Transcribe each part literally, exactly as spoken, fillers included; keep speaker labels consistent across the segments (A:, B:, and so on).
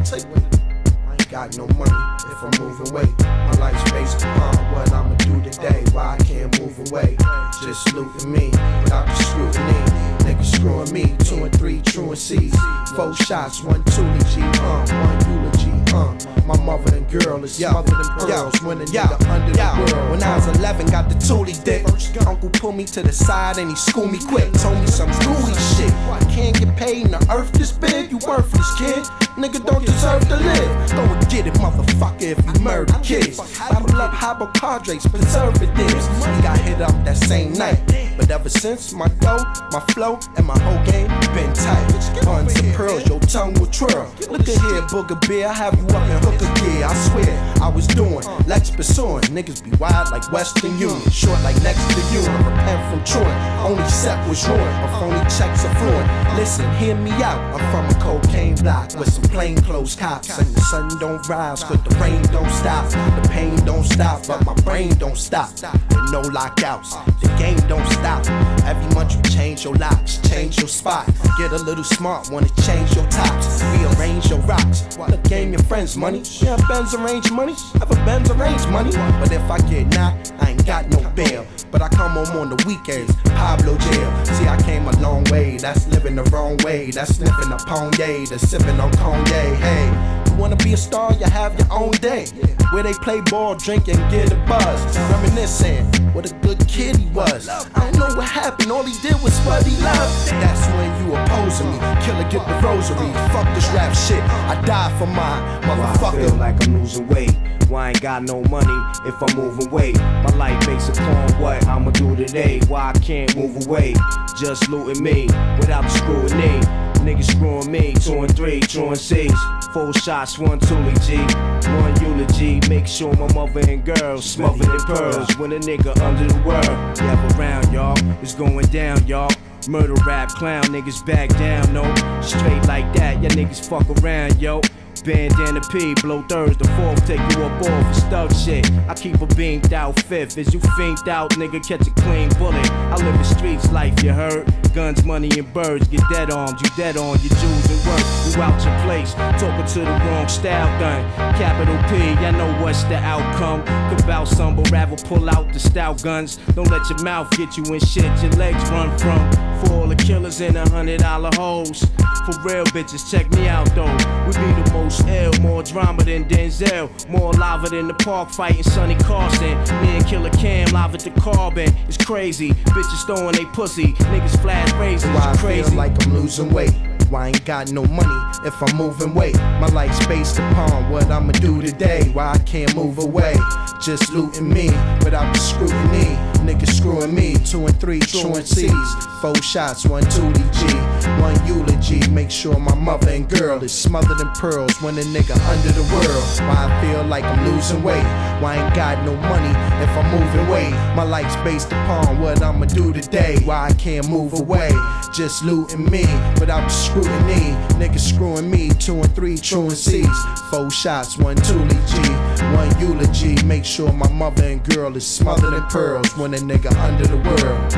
A: take away. I ain't got no money if I'm moving away. My life's based upon what I'ma do today. Why I can't move away? Just looting me without the scrutiny. Niggas screwing me, two and three truancies. Four shots, one Prodigy, uh, one eulogy, uh. My mother and girl is smothered in pearls. When a nigga under the world. When I was eleven, got the toolie dick. Uncle pulled me to the side and he schooled me quick. Told me some gooey shit. I can't get paid in the earth this big. You worthless, kid. Nigga don't deserve to live. Go and get it, motherfucker, if you murder kids. Bottle up hypochondriacs, preservatives. We got hit up that same night. But ever since, my dough, my flow, and my whole game been tight. Buns and pearls, your tongue will twirl. Look at here, booger beer, I have you up in hooker gear. I swear, I was doing Lex pursuing. Niggas be wild like Western Union, short like next to you. Repent from truant, only set was ruined. My phony checks are fluent. Listen, hear me out. I'm from a cocaine block with some plainclothes cops. And the sun don't rise, but the rain don't stop. The pain don't stop, but my brain don't stop. And no lockouts, the game don't stop. Every month you change your locks, change your spot. Get a little smart, wanna change your tops. Rearrange your rocks. Look, game your friends money. Yeah, Benz arrange money. Have a Benz arrange money. But if I get knocked, I ain't got no bail. But I come home on the weekends, Pablo jail. See, I came a long way. That's living the wrong way. That's sniffing a Ponye, that's sipping on Cognac. Hey, you wanna be a star, you have your own day. Where they play ball, drink, and get a buzz. Reminiscing what a good kid he was. I don't know what happened, all he did was what he loved. That's when you opposing me. Killer, get the rosary. Fuck this rap shit, I die for my motherfucker.
B: I feel like I'm losing weight. Why I ain't got no money if I'm moving weight? My life based upon what I'ma do today. Why I can't move away? Just looting me without the scrutiny. Niggas screwing me, two and three, truancies. Four shots, one Prodigy, one eulogy. Make sure my mother and girls smothered in pearls. When a nigga under the world, gather around, y'all. It's going down, y'all. Murder rap, clown niggas back down, no. Straight like that, ya niggas fuck around, yo. Bandana P, blow thirds, the fourth, take you up off for stuck shit. I keep a beamed out fifth, as you fiend out, nigga, catch a clean bullet. I live the streets life, you heard? Guns, money, and birds, get dead armed, you dead on your jewels and work. You out your place, talking to the wrong style gun. Capital P, I know what's the outcome. Could bout some, but rather pull out the stout guns. Don't let your mouth get you in shit your legs run from. For all the killers in a hundred dollar hoes. For real bitches, check me out though. We be the most ill, more drama than Denzel. More lava than the park fighting Sonny Carson. Me and Killer Cam live at the Carbon. It's crazy, bitches throwing they pussy. Niggas flash raisins,
A: Why
B: crazy.
A: I feel like I'm losing weight. Why I ain't got no money if I'm moving weight. My life's based upon what I'ma do today. Why I can't move away, just looting me without the scrutiny. Niggas screwing me, two and three truancies. Four shots, one Prodigy, one eulogy. Make sure my mother and girl is smothered in pearls. When a nigga under the world. Why I feel like I'm losing weight. Why I ain't got no money if I'm moving weight. My life's based upon what I'ma do today. Why I can't move away, just looting me without the scrutiny. Niggas screwing me, two and three truancies. Four shots, one Prodigy, one eulogy. Make sure my mother and girl is smothered in pearls. When a nigga under the world.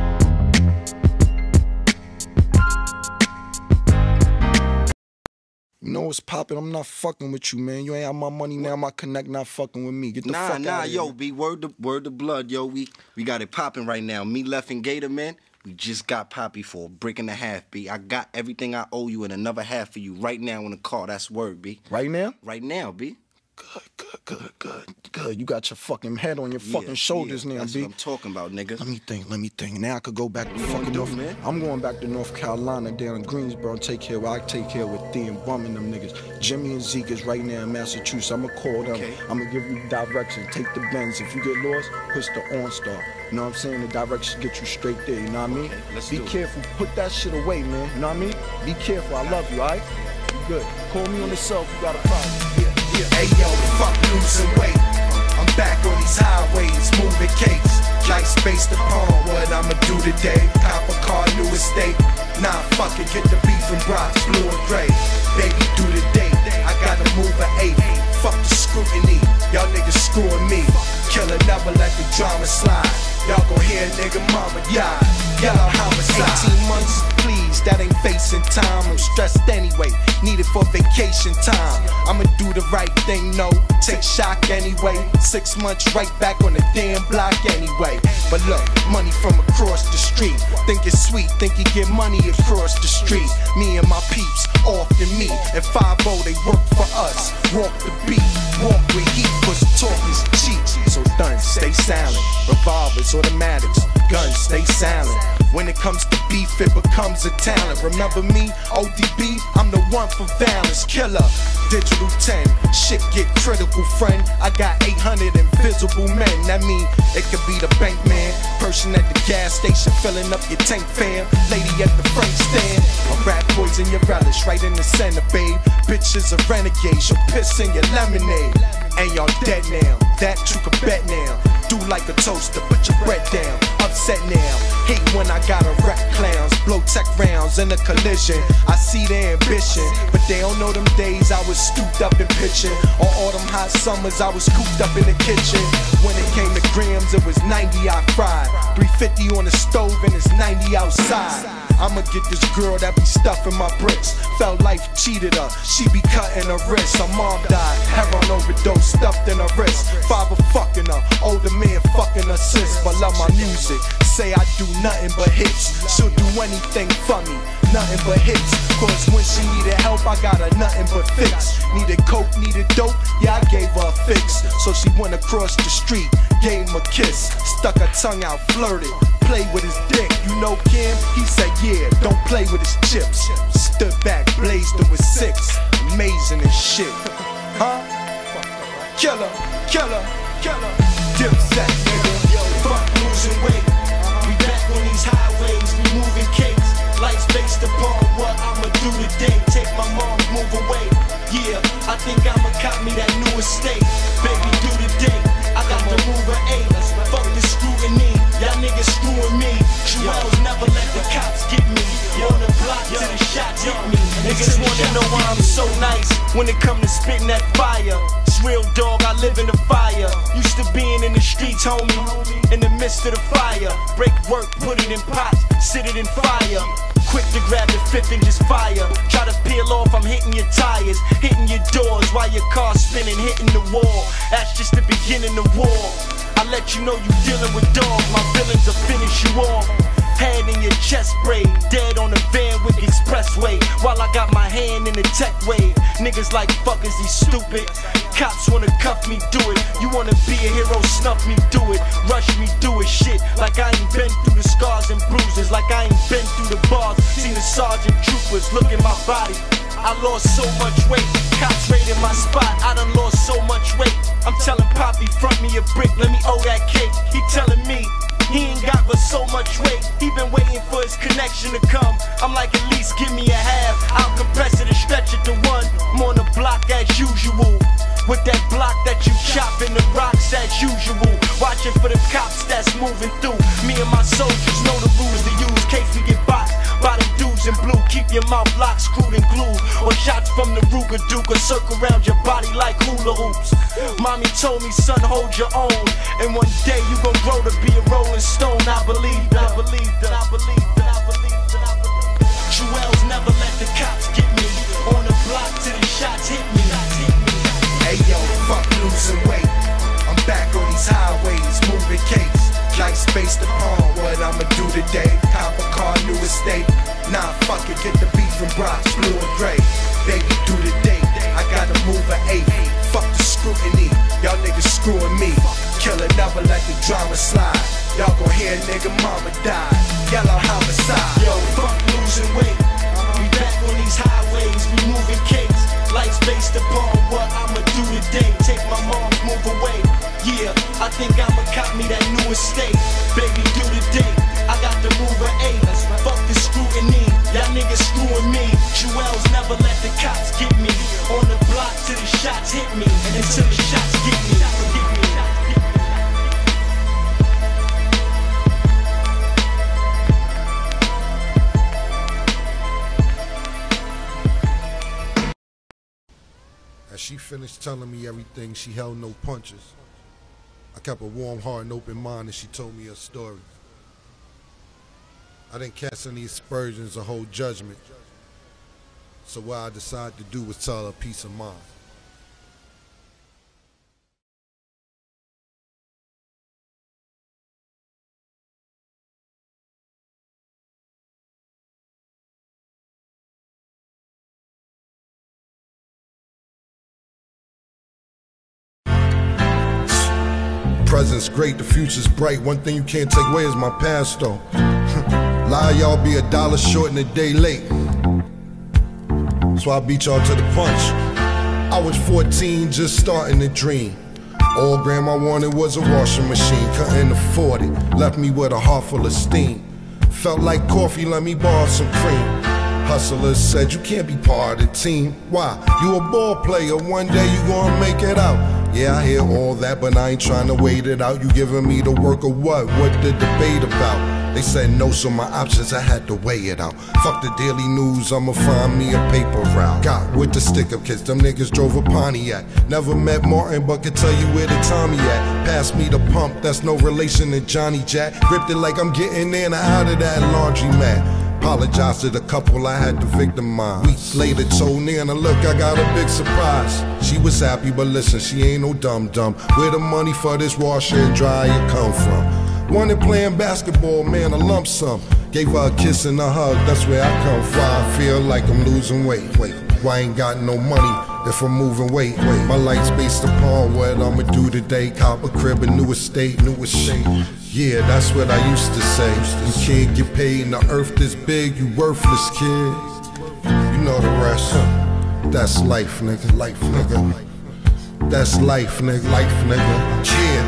A: You know what's poppin'? I'm not fucking with you, man. You ain't have my money now. My connect not fucking with me. Get the
C: nah,
A: fuck
C: nah,
A: out of here.
C: Nah, yo, B, word to, word to blood, yo. We we got it popping right now. Me, Left, and Gator, man. We just got Poppy for a brick and a half, B. I got everything I owe you and another half for you right now in the car. That's word, B.
A: Right now?
C: Right now, B.
A: Good, good, good, good, good. You got your fucking head on your yeah, fucking shoulders
C: yeah,
A: now,
C: that's
A: B.
C: That's what I'm talking about, nigga.
A: Let me think, let me think. Now I could go back to fucking
C: do,
A: North.
C: Man?
A: I'm going back to North Carolina, down in Greensboro, and take care of I take care with Thee and Bum and them niggas. Jimmy and Zeke is right now in Massachusetts. I'm gonna call them.
C: Okay.
A: I'm gonna give you directions. Take the Benz. If you get lost, push the OnStar. You know what I'm saying? The directions get you straight there, you know what I mean?
C: Okay, let's
A: Be
C: do
A: careful. It. Put that shit away, man. You know what I mean? Be careful. I love you, all right? You good. Call me on the cell if you got a problem. Yeah, yeah. Hey, yo, fuck losing weight. I'm back on these highways, moving cakes. Life's based upon what I'ma do today. Cop a car, new estate. Nah, fuck it, get the beef and brats, blue and gray. Baby, do the date. I gotta move an eight. Fuck the scrutiny. Y'all niggas screwing me. Killer, never let the drama slide. Y'all gon' hear nigga mama, yeah, yeah, homicide. eighteen months, please, that ain't face wasting time. I'm stressed anyway, need it for vacation time. I'ma do the right thing, no, take shock anyway. Six months right back on the damn block anyway. But look, money from across the street. Think it's sweet, think you get money across the street. Me and my peeps, often meet. And five oh, they work for us. Walk the beat, walk with heat, cause talk is cheap. So done, stay silent. Revolvers, automatics, guns, stay silent. When it comes to beef, it becomes a talent. Remember me, O D B, I'm the one for balance. Killer, digital ten, shit get critical, friend. I got eight hundred invisible men. That mean it could be the bank man, person at the gas station filling up your tank, fam. Lady at the front stand, a rat poison your relish right in the center, babe. Bitches are renegades, you'll piss in your lemonade. And y'all dead now, that you can bet now. Do like a toaster, put your bread down. Upset now, hate when I gotta wreck clowns. Blow tech rounds in a collision. I see their ambition, but they don't know them days I was stooped up and pitching. Or all them hot summers I was cooped up in the kitchen. When it came to grams, it was ninety I fried. three fifty on the stove and it's ninety outside. I'ma get this girl that be stuffing my bricks. Felt life cheated her, she be cutting her wrist. Her mom died, heroin overdose, stuffed in her wrist. Father fucking her, older man fucking her sis. But love my music, say I do nothing but hits. She'll do anything for me, nothing but hits. Cause when she needed help, I got her nothing but fix. Needed coke, needed dope, yeah I gave her a fix. So she went across the street, gave him a kiss. Stuck her tongue out, flirted, play with his dick. You know Kim? He said yeah, don't play with his chips. Stood back, blazed him with six. Amazing as shit. Huh? Killer, killer, killer. Dipset, nigga. Fuck losing weight. We back on these highways, we moving cakes. Life's based upon what I'ma do today. Take my mom, move away. Yeah, I think I'ma cop me that new estate. Baby, do the day. I got the mover eight. Fuck the scrutiny. Y'all niggas screwing me. Juelz never let the cops get me. On the block till the shots hit me. Niggas wanna know why I'm so nice when it come to spitting that fire. It's real dog, I live in the fire. Used to being in the streets, homie, in the midst of the fire. Break work, put it in pots, sit it in fire. Quick to grab the fifth and just fire. Try to peel off, I'm hitting your tires, hitting your doors while your car's spinning, hitting the wall. That's just the beginning of war. I let you know you dealing with dogs, my villains will finish you off. Head in your chest braid, dead on the van with the expressway. While I got my hand in the tech wave. Niggas like fuck is he stupid. Cops wanna cuff me, do it. You wanna be a hero, snuff me, do it. Rush me, do it, shit. Like I ain't been through the scars and bruises. Like I ain't been through the bars. Seen the sergeant troopers, look at my body. I lost so much weight. Cops raided my spot, I done lost so much weight. I'm telling Poppy, front me a brick, let me owe that cake. He telling me he ain't got but so much weight. He been waiting for his connection to come. I'm like, at least give me a half. I'll compress it and stretch it to one. I'm on the block as usual. With that block that you chop in the rocks as usual. Watching for the cops that's moving through. Me and my soldiers know the rules to use. Case we get boxed by them dudes in blue. Keep your mouth locked, screwed and glued. Or shots from the Ruger Duke or circle around your body like hula hoops. Mommy told me, son, hold your own. And one day you gon' grow to be a rolling stone. I believe that, I believe that, I believe that, I believe that, I believe that. Juelz never let the cops get me. On the block till the shots hit me. Hey yo, fuck losing weight. I'm back on these highways, moving cakes. Life's based upon what I'ma do today. Cop a car, new estate. Nah, fuck it, get the beef from Brox, blue and gray. Baby, do the day. I gotta move an eight. Fuck the scrutiny, y'all niggas screwing me. Killer never let the drama slide. Y'all gon' hear a nigga mama die. Yellow homicide. Yo, fuck losing weight. We back on these highways, we moving cakes. Life's based upon what I'ma do today. Take my mom's move away. Yeah, I think I'ma cop me that new estate. Baby, do the day. I got the mover eight. Fuck the scrutiny. Y'all niggas screwing me. Juelz never let the cops get me. On the block till the shots hit me. And until the shots get me.
D: As she finished telling me everything, she held no punches. I kept a warm heart and open mind as she told me her story. I didn't cast any aspersions or hold judgment. So what I decided to do was tell her peace of mind. Present's great, the future's bright. One thing you can't take away is my past though. Lie, y'all be a dollar short and a day late. So I beat y'all to the punch. I was fourteen, just starting to dream. All grandma wanted was a washing machine, couldn't afford it. Left me with a heart full of steam. Felt like coffee, let me borrow some cream. Hustlers said you can't be part of the team. Why? You a ball player, one day you gonna make it out. Yeah, I hear all that, but I ain't trying to wait it out. You giving me the work or what? What the debate about? They said no, so my options, I had to weigh it out. Fuck the daily news, I'ma find me a paper route. Got with the stick-up kids, them niggas drove a Pontiac. Never met Martin, but could tell you where the Tommy at. Pass me the pump, that's no relation to Johnny Jack. Gripped it like I'm getting in and out of that laundromat. Apologize to the couple I had to victimize. Weeks later told Nana, look, I got a big surprise. She was happy, but listen, she ain't no dum-dum. Where the money for this washer and dryer come from? Wanted playing basketball, man, a lump sum. Gave her a kiss and a hug, that's where I come from. I feel like I'm losing weight. Wait, why I ain't got no money if I'm moving weight? Wait, my life's based upon what I'ma do today. Cop a crib, a new estate, new estate. Yeah, that's what I used to say. You can't get paid in the earth this big, you worthless kid. You know the rest. That's life, nigga. Life, nigga. That's life, nigga. Life, nigga.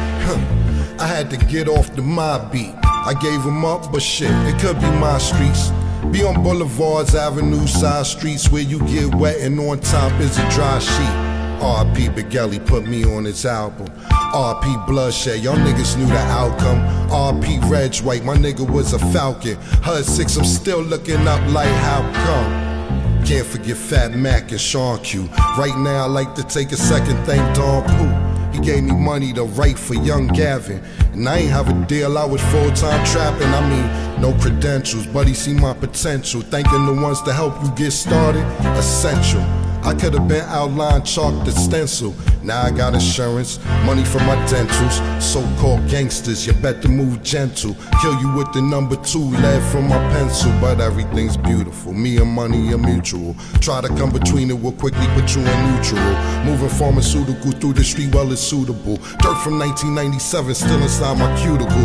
D: Yeah. I had to get off the mob beat. I gave him up, but shit, it could be my streets. Be on boulevards, avenues, side streets where you get wet and on top is a dry sheet. R I P Big Ellie put me on his album. R I P Bloodshed, y'all niggas knew the outcome. R I P Reg White, my nigga was a Falcon. H U D six, I'm still looking up like how come. Can't forget Fat Mac and Sean Q. Right now I like to take a second, thank Don Pooh. He gave me money to write for young Gavin. And I ain't have a deal, I was full-time trapping. I mean, no credentials, but he see my potential. Thanking the ones to help you get started, essential. I could have been outline chalked the stencil. Now I got insurance, money for my dentals. So-called gangsters, you better move gentle. Kill you with the number two, lead from my pencil. But everything's beautiful, me and money are mutual. Try to come between it, will quickly put you in neutral. Moving pharmaceutical through the street, well it's suitable. Dirt from nineteen ninety-seven, still inside my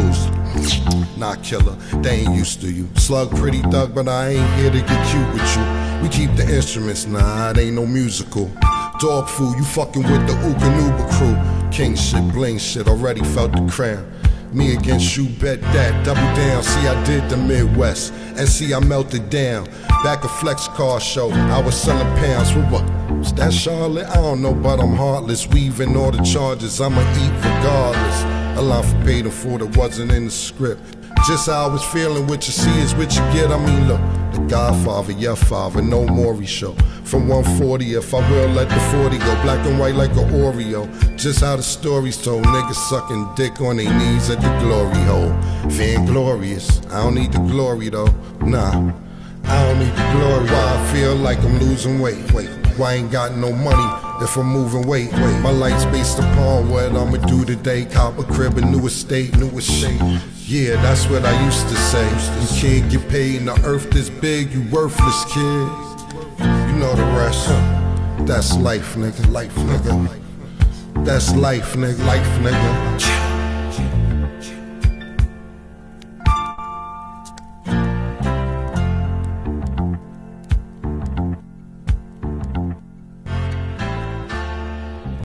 D: cuticles. Nah, killer, they ain't used to you. Slug pretty thug, but I ain't here to get cute with you. We keep the instruments, nah, it ain't no musical. Dog food, you fucking with the Ookanuba crew. King shit, bling shit, already felt the crown. Me against you, bet that, double down. See, I did the Midwest, and see, I melted down. Back a flex car show, I was selling pounds. For what? Was that Charlotte? I don't know, but I'm heartless. Weaving all the charges, I'ma eat regardless. A line for paid in full that wasn't in the script. Just how I was feeling, what you see is what you get. I mean, look, the Godfather, your father, no Maury show. From one forty, if I will, let the forty go. Black and white like an Oreo. Just how the story's told. Niggas sucking dick on their knees at the glory hole. Vainglorious, I don't need the glory though. Nah, I don't need the glory. Why I feel like I'm losing weight. Wait, why I ain't got no money if I'm moving weight? Wait, my life's based upon what I'ma do today. Cop a crib, a new estate, new estate. Yeah, that's what I used to say. You can't get paid in the earth this big, you worthless kid. You know the rest. That's life, nigga. Life, nigga. That's life, nigga. Life, nigga.